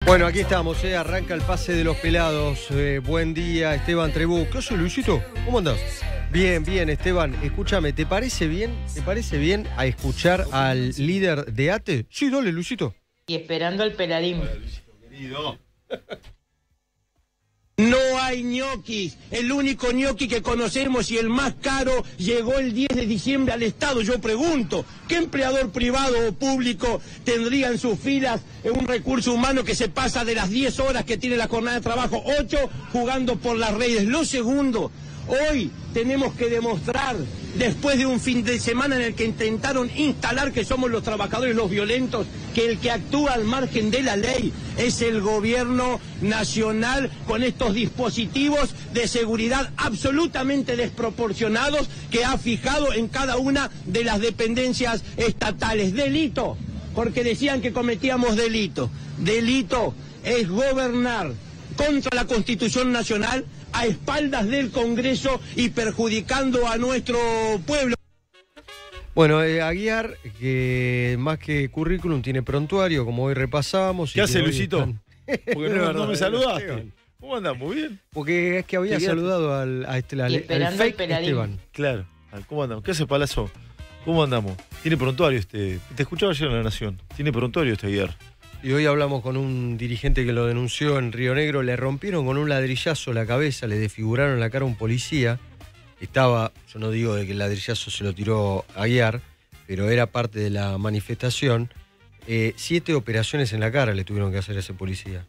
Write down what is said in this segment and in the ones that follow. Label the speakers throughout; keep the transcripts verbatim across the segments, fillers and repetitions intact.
Speaker 1: Bueno, aquí estamos, eh, arranca el pase de los pelados. Eh, buen día, Esteban Trebú. ¿Qué haces, Luisito? ¿Cómo andás? Bien, bien, Esteban. Escúchame, ¿te parece bien? ¿Te parece bien a escuchar al líder de ATE? Sí, dale, Luisito.
Speaker 2: Y esperando al peladín.
Speaker 3: No hay ñoquis. El único ñoqui que conocemos y el más caro llegó el diez de diciembre al Estado. Yo pregunto, ¿qué empleador privado o público tendría en sus filas un recurso humano que se pasa de las diez horas que tiene la jornada de trabajo, ocho, jugando por las redes? Lo segundo, hoy tenemos que demostrar, después de un fin de semana en el que intentaron instalar que somos los trabajadores los violentos, que el que actúa al margen de la ley es el gobierno nacional con estos dispositivos de seguridad absolutamente desproporcionados que ha fijado en cada una de las dependencias estatales. Delito, porque decían que cometíamos delito. Delito es gobernar contra la Constitución Nacional, a espaldas del Congreso y perjudicando a nuestro pueblo.
Speaker 1: Bueno, eh, Aguiar, que más que currículum tiene prontuario, como hoy repasábamos.
Speaker 4: ¿Qué hace, Luisito?
Speaker 1: Están...
Speaker 4: Porque no, no me saludaste. ¿Cómo andás? Muy bien.
Speaker 1: Porque es que había saludado al, a este, al, al fake Esteban.
Speaker 4: Claro. ¿Cómo andamos? ¿Qué hace, Palazzo? ¿Cómo andamos? Tiene prontuario este. Te escuchaba ayer en La Nación. Tiene prontuario este Aguiar.
Speaker 1: Y hoy hablamos con un dirigente que lo denunció en Río Negro. Le rompieron con un ladrillazo la cabeza, le desfiguraron la cara a un policía. Estaba, yo no digo de que el ladrillazo se lo tiró a Aguiar, pero era parte de la manifestación. Eh, siete operaciones en la cara le tuvieron que hacer a ese policía.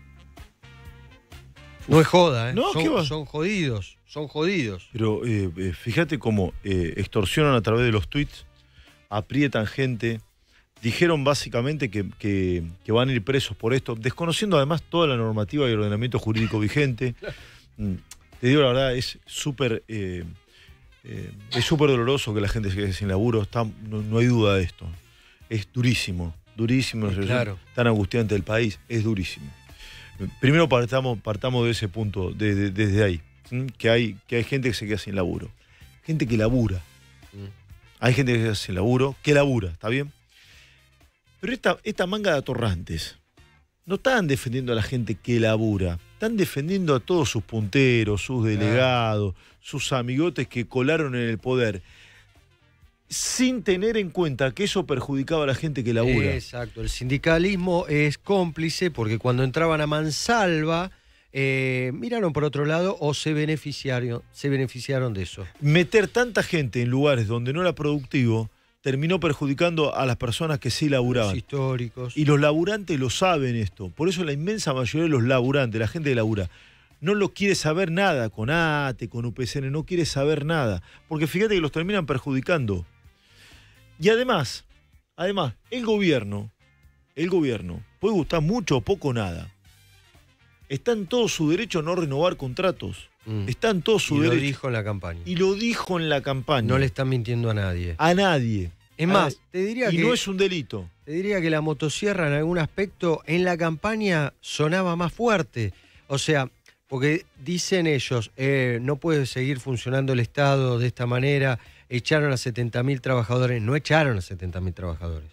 Speaker 1: No es joda, ¿eh?
Speaker 4: No,
Speaker 1: son,
Speaker 4: ¿qué va?
Speaker 1: son jodidos, son jodidos.
Speaker 4: Pero eh, eh, fíjate cómo eh, extorsionan a través de los tweets, aprietan gente. Dijeron básicamente que, que, que van a ir presos por esto, desconociendo además toda la normativa y ordenamiento jurídico vigente. Te digo la verdad, es súper eh, eh, es súper doloroso que la gente se quede sin laburo. Está, no, no hay duda de esto. Es durísimo, durísimo.
Speaker 1: Sí, claro.
Speaker 4: Tan angustiante del país, es durísimo. Primero partamos, partamos de ese punto, de, de, desde ahí, ¿sí? que, hay, que hay gente que se queda sin laburo. Gente que labura. Mm. Hay gente que se queda sin laburo, que labura, ¿está bien? Pero esta, esta manga de atorrantes no están defendiendo a la gente que labura, están defendiendo a todos sus punteros, sus delegados, sus amigotes que colaron en el poder, sin tener en cuenta que eso perjudicaba a la gente que labura.
Speaker 1: Exacto, el sindicalismo es cómplice porque cuando entraban a mansalva, eh, miraron por otro lado o se beneficiaron, se beneficiaron de eso.
Speaker 4: Meter tanta gente en lugares donde no era productivo terminó perjudicando a las personas que sí laburaban.
Speaker 1: Los históricos.
Speaker 4: Y los laburantes lo saben esto. Por eso la inmensa mayoría de los laburantes, la gente que labura, no lo quiere saber nada con ATE, con U P C N, no quiere saber nada. Porque fíjate que los terminan perjudicando. Y además, además, el gobierno, el gobierno, puede gustar mucho o poco nada. Está en todo su derecho a no renovar contratos. Mm. Está en todo su
Speaker 1: y
Speaker 4: derecho.
Speaker 1: Y lo dijo en la campaña.
Speaker 4: Y lo dijo en la campaña.
Speaker 1: No le están mintiendo a nadie.
Speaker 4: A nadie.
Speaker 1: Es más, te diría
Speaker 4: y
Speaker 1: que...
Speaker 4: no es un delito.
Speaker 1: Te diría que la motosierra en algún aspecto en la campaña sonaba más fuerte. O sea, porque dicen ellos, eh, no puede seguir funcionando el Estado de esta manera, echaron a setenta mil trabajadores. No echaron a setenta mil trabajadores.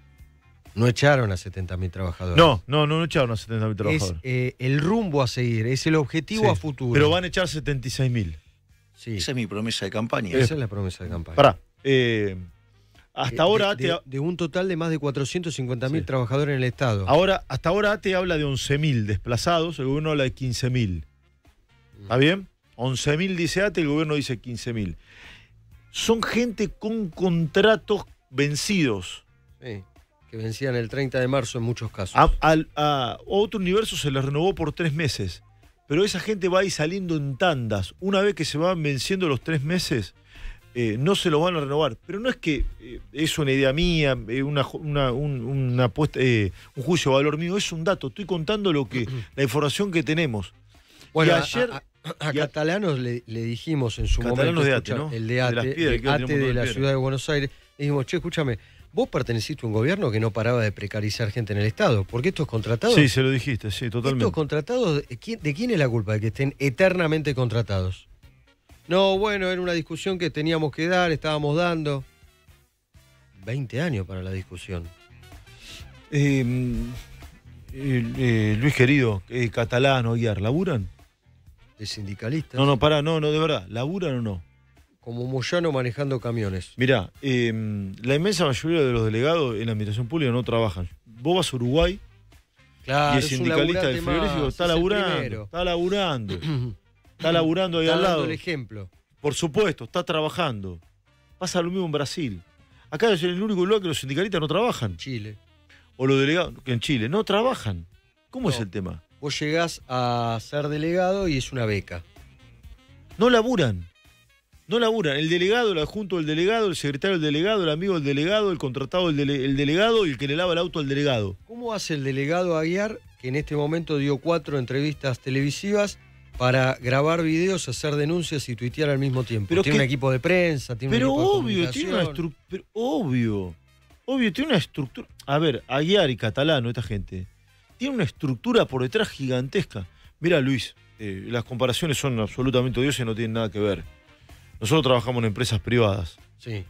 Speaker 1: No echaron a setenta mil trabajadores.
Speaker 4: No, no, no echaron a setenta mil trabajadores.
Speaker 1: Es eh, el rumbo a seguir, es el objetivo
Speaker 4: sí,
Speaker 1: a futuro.
Speaker 4: Pero van a echar setenta y seis mil.
Speaker 1: Sí.
Speaker 5: Esa es mi promesa de campaña.
Speaker 1: Esa es la promesa de campaña.
Speaker 4: Pará. Eh, hasta
Speaker 1: de,
Speaker 4: ahora
Speaker 1: ATE... De, de un total de más de cuatrocientos cincuenta mil sí. trabajadores en el Estado.
Speaker 4: Ahora, hasta ahora ATE habla de once mil desplazados, el gobierno habla de quince mil. ¿Está bien? once mil dice ATE, el gobierno dice quince mil. Son gente con contratos vencidos.
Speaker 1: Sí. Que vencían el treinta de marzo en muchos casos.
Speaker 4: A, a, a otro universo se les renovó por tres meses, pero esa gente va a ir saliendo en tandas. Una vez que se van venciendo los tres meses, eh, no se lo van a renovar. Pero no es que eh, es una idea mía, eh, una, una, un, una puesta, eh, un juicio de valor mío, es un dato. Estoy contando lo que, la información que tenemos.
Speaker 1: Bueno, y ayer... A, a, A y Catalanos le, le dijimos en su momento,
Speaker 4: de ATE, ¿no?
Speaker 1: el de ATE, de, de, de, ATE de la ciudad de Buenos Aires, le dijimos, che, escúchame, vos perteneciste a un gobierno que no paraba de precarizar gente en el Estado, porque estos contratados...
Speaker 4: Sí, se lo dijiste, sí, totalmente.
Speaker 1: Estos contratados, ¿de quién, ¿de quién es la culpa de que estén eternamente contratados? No, bueno, era una discusión que teníamos que dar, estábamos dando. veinte años para la discusión.
Speaker 4: Eh, eh, eh, Luis querido, eh, Catalano, Aguiar, ¿laburan?
Speaker 1: De sindicalistas.
Speaker 4: No, no, pará, no, no, de verdad, ¿laburan o no?
Speaker 1: Como Moyano manejando camiones.
Speaker 4: Mirá, eh, la inmensa mayoría de los delegados en la administración pública no trabajan. Vos vas a Uruguay
Speaker 1: Claro,
Speaker 4: y el sindicalista del frigorífico está laburando, está laburando, está laburando ahí
Speaker 1: Está
Speaker 4: al
Speaker 1: dando
Speaker 4: lado.
Speaker 1: el ejemplo.
Speaker 4: Por supuesto, está trabajando. Pasa lo mismo en Brasil. Acá es el único lugar que los sindicalistas no trabajan.
Speaker 1: Chile.
Speaker 4: O los delegados, que en Chile, no trabajan. ¿Cómo
Speaker 1: No.
Speaker 4: es el tema?
Speaker 1: Vos llegás a ser delegado y es una beca.
Speaker 4: No laburan. No laburan. El delegado, el adjunto del delegado, el secretario del delegado, el amigo del delegado, el contratado del dele- el delegado y el que le lava el auto al delegado.
Speaker 1: ¿Cómo hace el delegado Aguiar, que en este momento dio cuatro entrevistas televisivas para grabar videos, hacer denuncias y tuitear al mismo tiempo?
Speaker 4: Pero
Speaker 1: tiene
Speaker 4: que-
Speaker 1: un equipo de prensa, tiene
Speaker 4: Pero
Speaker 1: un equipo de
Speaker 4: obvio, tiene una
Speaker 1: comunicación.
Speaker 4: estructura. Obvio. Obvio, tiene una estructura. A ver, Aguiar y Catalano, esta gente, tiene una estructura por detrás gigantesca. Mira, Luis, eh, las comparaciones son absolutamente odiosas y no tienen nada que ver. Nosotros trabajamos en empresas privadas.
Speaker 1: Sí.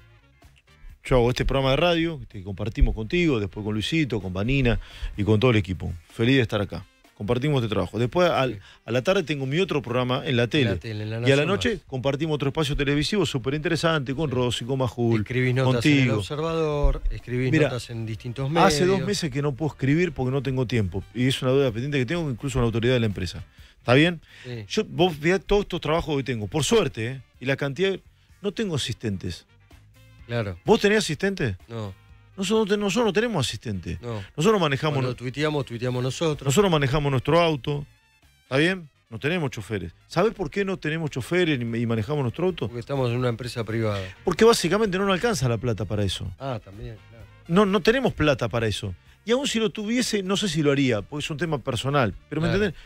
Speaker 4: Yo hago este programa de radio que compartimos contigo, después con Luisito, con Vanina y con todo el equipo. Feliz de estar acá. Compartimos este trabajo. Después al-
Speaker 1: Sí.
Speaker 4: a la tarde tengo mi otro programa en la tele.
Speaker 1: En la tele, en La
Speaker 4: y a la
Speaker 1: Nación
Speaker 4: noche
Speaker 1: Más.
Speaker 4: compartimos otro espacio televisivo súper interesante con Rosy, con Majul,
Speaker 1: Escribís notas en El
Speaker 4: contigo.
Speaker 1: Observador, escribís
Speaker 4: Mira,
Speaker 1: notas en distintos medios.
Speaker 4: Hace dos meses que no puedo escribir porque no tengo tiempo. Y es una deuda pendiente que tengo incluso con la autoridad de la empresa. ¿Está bien?
Speaker 1: Sí.
Speaker 4: Yo, vos veás todos estos trabajos que tengo. Por suerte, ¿eh? Y la cantidad... No tengo asistentes.
Speaker 1: Claro.
Speaker 4: ¿Vos tenés asistentes?
Speaker 1: No,
Speaker 4: Nosotros, no ten- nosotros no tenemos asistentes.
Speaker 1: no.
Speaker 4: Nosotros manejamos,
Speaker 1: Cuando tuiteamos, tuiteamos nosotros.
Speaker 4: nosotros manejamos nuestro auto. ¿Está bien? No tenemos choferes. ¿Sabés por qué no tenemos choferes y y manejamos nuestro auto?
Speaker 1: Porque estamos en una empresa privada.
Speaker 4: Porque básicamente no nos alcanza la plata para eso.
Speaker 1: Ah, también, claro.
Speaker 4: No, no tenemos plata para eso. Y aún si lo tuviese, no sé si lo haría, porque es un tema personal. Pero ¿me
Speaker 1: Claro.
Speaker 4: entendés?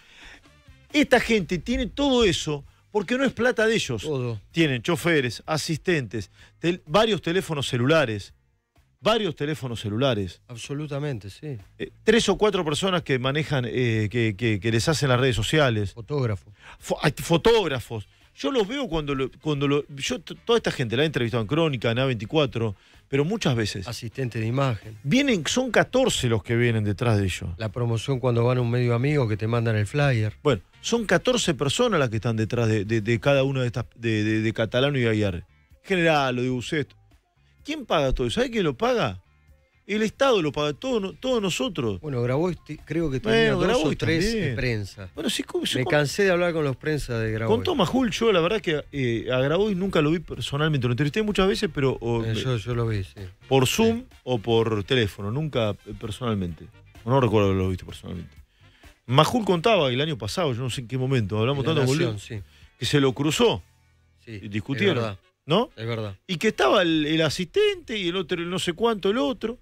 Speaker 4: Esta gente tiene todo eso porque no es plata de ellos.
Speaker 1: Todo.
Speaker 4: Tienen choferes, asistentes, tel- varios teléfonos celulares, varios teléfonos celulares,
Speaker 1: Absolutamente, sí.
Speaker 4: eh, tres o cuatro personas que manejan, eh, que, que- que les hacen las redes sociales,
Speaker 1: Fotógrafo.
Speaker 4: fo- hay fotógrafos. Yo los veo cuando lo, cuando lo, yo t- toda esta gente la he entrevistado en Crónica, en A veinticuatro, pero muchas veces
Speaker 1: Asistente de imagen.
Speaker 4: vienen, son catorce los que vienen detrás de ellos.
Speaker 1: La promoción cuando van a un medio amigo que te mandan el flyer.
Speaker 4: Bueno, son catorce personas las que están detrás de, de- de cada una de estas, de, de- de Catalano y Aguiar. General, lo de Bucet. ¿Quién paga todo eso? ¿Sabe quién lo paga? El Estado lo paga, todo, no- todos nosotros.
Speaker 1: Bueno, Grabois te- creo que tenía
Speaker 4: Bueno,
Speaker 1: dos
Speaker 4: Grabois
Speaker 1: o tres
Speaker 4: también.
Speaker 1: de prensa.
Speaker 4: Bueno, sí, ¿cómo- sí,
Speaker 1: Me
Speaker 4: ¿cómo?
Speaker 1: cansé de hablar con los prensas de Grabois.
Speaker 4: Con Tomás Hull, yo la verdad que eh, a Grabois nunca lo vi personalmente. Lo entrevisté muchas veces, pero o,
Speaker 1: Eh, yo, yo lo vi, sí.
Speaker 4: por Zoom o por teléfono, nunca eh, personalmente. No recuerdo haberlo visto personalmente. Majul contaba el año pasado, yo no sé en qué momento, hablamos
Speaker 1: En La
Speaker 4: tanto con
Speaker 1: Nación,
Speaker 4: Luis,
Speaker 1: sí.
Speaker 4: que se lo cruzó
Speaker 1: Sí,
Speaker 4: y discutieron,
Speaker 1: Es verdad,
Speaker 4: ¿no?
Speaker 1: es verdad.
Speaker 4: Y que estaba el, el asistente y el otro, el no sé cuánto, el otro.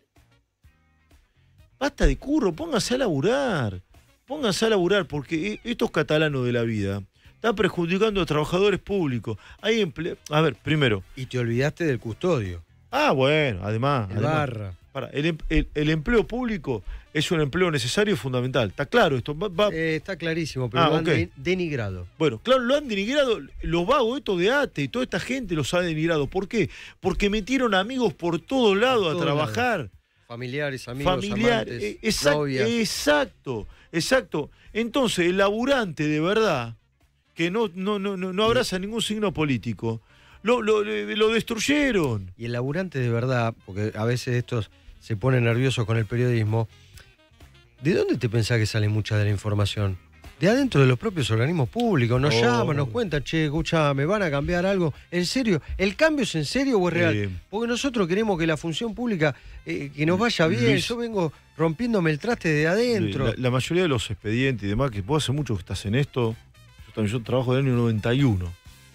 Speaker 4: Basta de curro, pónganse a laburar. Pónganse a laburar, porque e- estos catalanos de la vida están perjudicando a trabajadores públicos. Hay emple... A ver, primero.
Speaker 1: Y te olvidaste del custodio,
Speaker 4: Ah, bueno, además.
Speaker 1: el
Speaker 4: además
Speaker 1: barra.
Speaker 4: para, el, em- el- el empleo público es un empleo necesario y fundamental. Está claro esto. Va- va-
Speaker 1: Eh, está clarísimo, pero
Speaker 4: Ah,
Speaker 1: lo han
Speaker 4: ok.
Speaker 1: de- denigrado.
Speaker 4: Bueno, claro, lo han denigrado, los vagos estos de ATE y toda esta gente los ha denigrado. ¿Por qué? Porque metieron amigos por todos lados
Speaker 1: Por
Speaker 4: a
Speaker 1: todos
Speaker 4: trabajar.
Speaker 1: Familiares, amigos,
Speaker 4: Familiar,
Speaker 1: amantes,
Speaker 4: eh, exacto,
Speaker 1: novias.
Speaker 4: exacto, exacto. Entonces, el laburante de verdad, que no, no, no, no, no abraza ningún signo político, lo, lo, lo destruyeron.
Speaker 1: Y el laburante de verdad, porque a veces estos se ponen nerviosos con el periodismo, ¿de dónde te pensás que sale mucha de la información? De adentro de los propios organismos públicos. Nos
Speaker 4: Oh.
Speaker 1: llaman, nos cuentan, che, escucha, ¿me van a cambiar algo? ¿En serio? ¿El cambio es en serio o es real?
Speaker 4: Eh.
Speaker 1: Porque nosotros queremos que la función pública, eh, que nos vaya bien.
Speaker 4: Luis.
Speaker 1: Yo vengo rompiéndome el traste de adentro.
Speaker 4: La, la mayoría de los expedientes y demás, que vos hace mucho que estás en esto, yo también yo trabajo del año noventa y uno.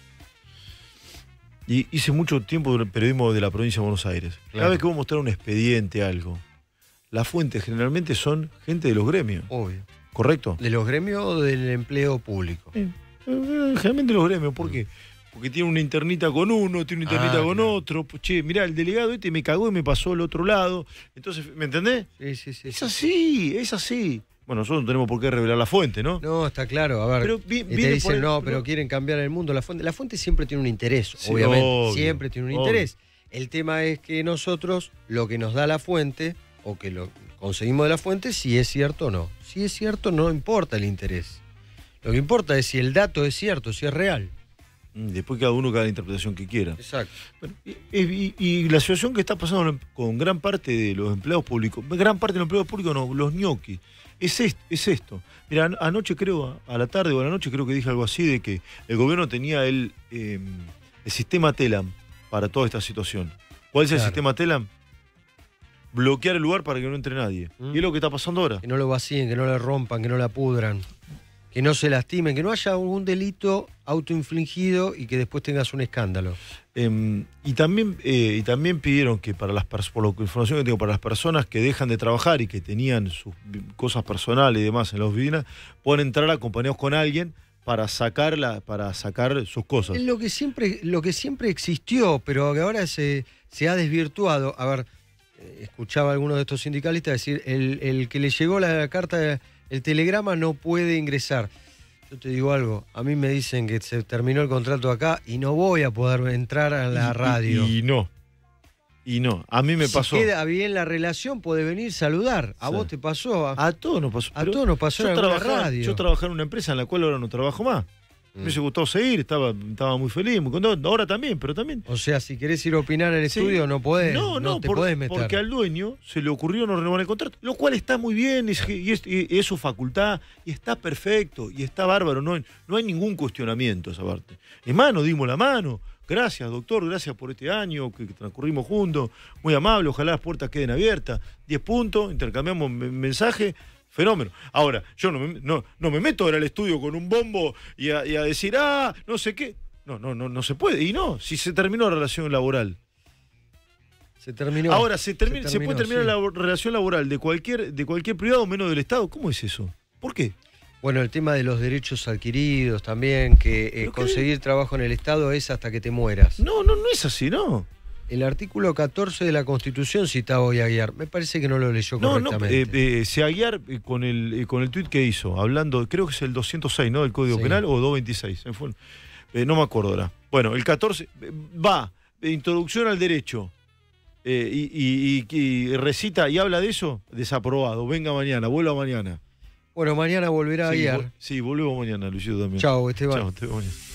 Speaker 4: Y hice mucho tiempo de periodismo de la provincia de Buenos Aires. Cada
Speaker 1: Claro.
Speaker 4: vez que vos mostrás un expediente, algo, las fuentes generalmente son gente de los gremios,
Speaker 1: Obvio.
Speaker 4: ¿correcto?
Speaker 1: ¿De los gremios o del empleo público?
Speaker 4: Eh, eh, Generalmente los gremios, ¿por qué? Porque tiene una internita con uno, tiene una internita
Speaker 1: Ah,
Speaker 4: con
Speaker 1: claro.
Speaker 4: otro. Pues, che, mirá, el delegado este me cagó y me pasó al otro lado. Entonces, ¿me entendés?
Speaker 1: Sí, sí, sí.
Speaker 4: Es
Speaker 1: sí.
Speaker 4: así, es así. Bueno, nosotros no tenemos por qué revelar la fuente, ¿no?
Speaker 1: No, está claro. A ver,
Speaker 4: Pero vi-
Speaker 1: y
Speaker 4: viene
Speaker 1: te
Speaker 4: por
Speaker 1: dicen,
Speaker 4: el-
Speaker 1: no,
Speaker 4: pero-
Speaker 1: pero quieren cambiar el mundo. La fuente, la fuente siempre tiene un interés,
Speaker 4: Sí,
Speaker 1: obviamente.
Speaker 4: obvio,
Speaker 1: siempre tiene un
Speaker 4: obvio.
Speaker 1: interés. El tema es que nosotros, lo que nos da la fuente, o que lo conseguimos de la fuente, si es cierto o no. Si es cierto, no importa el interés. Lo que importa es si el dato es cierto, si es real.
Speaker 4: Después cada uno cada la interpretación que quiera.
Speaker 1: Exacto.
Speaker 4: Bueno, y, y, y la situación que está pasando con gran parte de los empleados públicos, gran parte de los empleados públicos no, los ñoquis, es esto. Es esto. Mira, anoche creo, a la tarde o a la noche creo que dije algo así de que el gobierno tenía el, eh, el sistema TELAM para toda esta situación. ¿Cuál es claro. el sistema TELAM? Bloquear el lugar para que no entre nadie. ¿Mm? Y es lo que está pasando ahora.
Speaker 1: Que no lo vacíen, que no le rompan, que no la pudran. Que no se lastimen, que no haya algún delito autoinfligido y que después tengas un escándalo.
Speaker 4: Eh, y, también, eh, y también pidieron que para las por la información que tengo, para las personas que dejan de trabajar y que tenían sus cosas personales y demás en la oficina, puedan entrar acompañados con alguien para sacar, la, para sacar sus cosas.
Speaker 1: Es lo que siempre, lo que siempre existió, pero que ahora se, se ha desvirtuado. A ver, escuchaba a algunos de estos sindicalistas decir, el, el que le llegó la carta... De, el telegrama no puede ingresar. Yo te digo algo, a mí me dicen que se terminó el contrato acá y no voy a poder entrar a la
Speaker 4: y,
Speaker 1: radio.
Speaker 4: Y, y no, y no, a mí me
Speaker 1: si
Speaker 4: pasó.
Speaker 1: Si queda bien la relación, puede venir saludar. A sí. vos te pasó. A,
Speaker 4: a todos nos pasó.
Speaker 1: A todos nos pasó en la radio.
Speaker 4: Yo trabajaba en una empresa en la cual ahora no trabajo más. Me hubiese gustado seguir, estaba, estaba muy feliz, muy contento. Ahora también, pero también.
Speaker 1: O sea, si querés ir a opinar al sí. estudio, no podés.
Speaker 4: No, no,
Speaker 1: no te
Speaker 4: por,
Speaker 1: podés meter.
Speaker 4: Porque al dueño se le ocurrió no renovar el contrato, lo cual está muy bien, y es, y es, y es su facultad, y está perfecto, y está bárbaro, no, no hay ningún cuestionamiento esa parte. Es más, nos dimos la mano. Gracias, doctor, gracias por este año que, que transcurrimos juntos. Muy amable, ojalá las puertas queden abiertas. Diez puntos, intercambiamos mensajes. Fenómeno. Ahora, yo no me, no, no me meto ahora al estudio con un bombo y a, y a decir, ah, no sé qué. No, no, no, no se puede. Y no, si se terminó la relación laboral.
Speaker 1: Se terminó.
Speaker 4: Ahora, se, termina,
Speaker 1: se, terminó,
Speaker 4: se puede terminar
Speaker 1: sí.
Speaker 4: la relación laboral de cualquier, de cualquier privado menos del Estado. ¿Cómo es eso? ¿Por qué?
Speaker 1: Bueno, el tema de los derechos adquiridos también, que eh, conseguir trabajo en el Estado es hasta que te mueras.
Speaker 4: No, no, no es así, no.
Speaker 1: El artículo catorce de la Constitución citaba hoy a Aguiar. Me parece que no lo leyó
Speaker 4: no,
Speaker 1: correctamente.
Speaker 4: No, eh, eh, si Aguiar eh, con el eh, con el tuit que hizo, hablando, creo que es el doscientos seis, ¿no? Del Código sí. Penal, o doscientos veintiséis. Eh, no me acuerdo ahora. Bueno, el catorce eh, va, eh, introducción al derecho, eh, y, y, y, y recita y habla de eso, desaprobado. Venga mañana, vuelva mañana.
Speaker 1: Bueno, mañana volverá
Speaker 4: sí,
Speaker 1: a Aguiar.
Speaker 4: Vo sí, volvemos mañana, Luisito también.
Speaker 1: Chao, Esteban.
Speaker 4: Chao, Esteban.